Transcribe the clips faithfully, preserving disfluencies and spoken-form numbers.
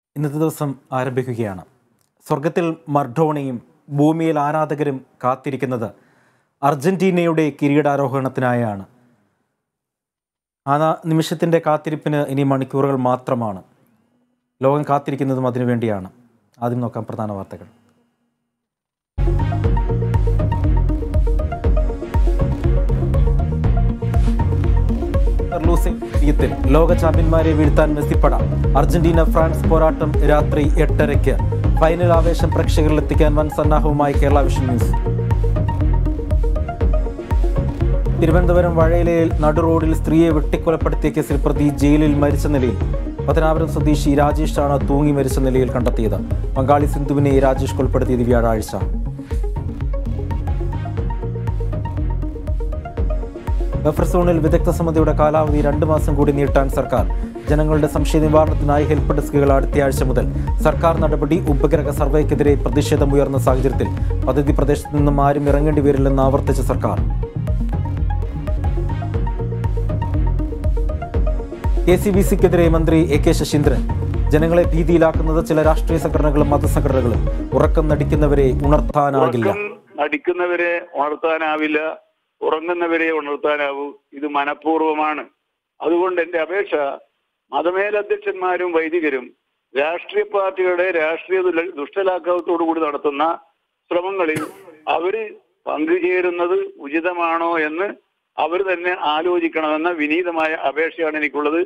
ഇന്നത്തെ ദിവസം ആരംഭിക്കുകയാണ്. സ്വർഗത്തിൽ മർഡോണയും ഭൂമിയിൽ ആരാധകരും കാത്തിരിക്കുന്നത് അർജന്റീനയുടെ കിരീടാരോഹണത്തിനായാണ്. ആ നിമിഷത്തിൻ്റെ കാത്തിരിപ്പിന് ഇനി മണിക്കൂറുകൾ മാത്രമാണ്. ലോകം കാത്തിരിക്കുന്നതും അതിനുവേണ്ടിയാണ്. ആദ്യം നോക്കാം പ്രധാന വാർത്തകൾ. ത്തിൽ ലോക ചാമ്പ്യന്മാരെ വീഴ്ത്താൻ മെസ്സിപ്പട. അർജന്റീന ഫ്രാൻസ് പോരാട്ടം രാത്രി എട്ടരയ്ക്ക്. ഫൈനൽ ആവേശം പ്രേക്ഷകരിൽ എത്തിക്കാൻ വൻ സന്നാഹവുമായി കേരള വിഷൻ ന്യൂസ്. തിരുവനന്തപുരം വഴയിലയിൽ നടുറോഡിൽ സ്ത്രീയെ വെട്ടിക്കൊലപ്പെടുത്തിയ കേസിൽ പ്രതി ജയിലിൽ മരിച്ച നിലയിൽ. പത്തനാപുരം സ്വദേശി രാജേഷാണ് തൂങ്ങി മരിച്ച നിലയിൽ കണ്ടെത്തിയത്. പങ്കാളി സിന്ധുവിനെ രാജേഷ് കൊലപ്പെടുത്തിയത് വ്യാഴാഴ്ച. ബഫർ സോണിൽ വിദഗ്ധ സമിതിയുടെ കാലാവധി രണ്ടു മാസം കൂടി നീട്ടാൻ സർക്കാർ. ജനങ്ങളുടെ സംശയ നിവാരണത്തിനായി ഹെൽപ്പ് ഡെസ്കുകൾ അടുത്തയാഴ്ച മുതൽ. സർക്കാർ നടപടി ഉപഗ്രഹ സർവേക്കെതിരെ പ്രതിഷേധമുയർന്ന സാഹചര്യത്തിൽ പദ്ധതി പ്രദേശത്ത് നിന്നും ആരും ഇറങ്ങേണ്ടി വരില്ലെന്ന് ആവർത്തിച്ച സർക്കാർ. കെ സി ബി സിക്കെതിരെ മന്ത്രി എ കെ ശശീന്ദ്രൻ. ജനങ്ങളെ ഭീതിയിലാക്കുന്നത് ചില രാഷ്ട്രീയ സംഘടനകളും മതസംഘടനകളും. ഉറക്കം നടിക്കുന്നവരെ ഉണർത്താനാകില്ല നടിക്കുന്നവരെ ഉണർത്താനാവില്ല ഉറങ്ങുന്നവരെ ഉണർത്താനാവൂ. ഇത് മനഃപൂർവ്വമാണ്. അതുകൊണ്ട് എൻ്റെ അപേക്ഷ, മതമേലധ്യക്ഷന്മാരും വൈദികരും രാഷ്ട്രീയ പാർട്ടികളുടെ രാഷ്ട്രീയ ദുഷ്ടലാഘവത്തോടു കൂടി നടത്തുന്ന ശ്രമങ്ങളിൽ അവര് പങ്കുചേരുന്നത് ഉചിതമാണോ എന്ന് അവർ തന്നെ ആലോചിക്കണമെന്ന വിനീതമായ അപേക്ഷയാണ് എനിക്കുള്ളത്.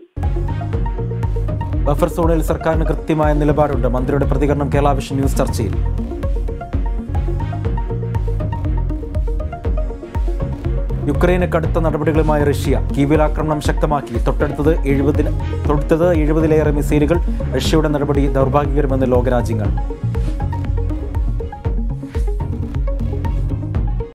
ബഫർ സോണിൽ സർക്കാരിന് കൃത്യമായ നിലപാടുണ്ട്. മന്ത്രിയുടെ പ്രതികരണം കേരള വിഷൻ ന്യൂസ് ചർച്ചയിൽ. യുക്രൈന് കടുത്ത നടപടികളുമായി റഷ്യ. കീവിൽ ആക്രമണം ശക്തമാക്കി. തൊട്ടടുത്തത് എഴുപതിന് തൊടുത്തത് എഴുപതിലേറെ മിസൈലുകൾ. റഷ്യയുടെ നടപടി ദൗർഭാഗ്യകരമെന്ന് ലോകരാജ്യങ്ങൾ.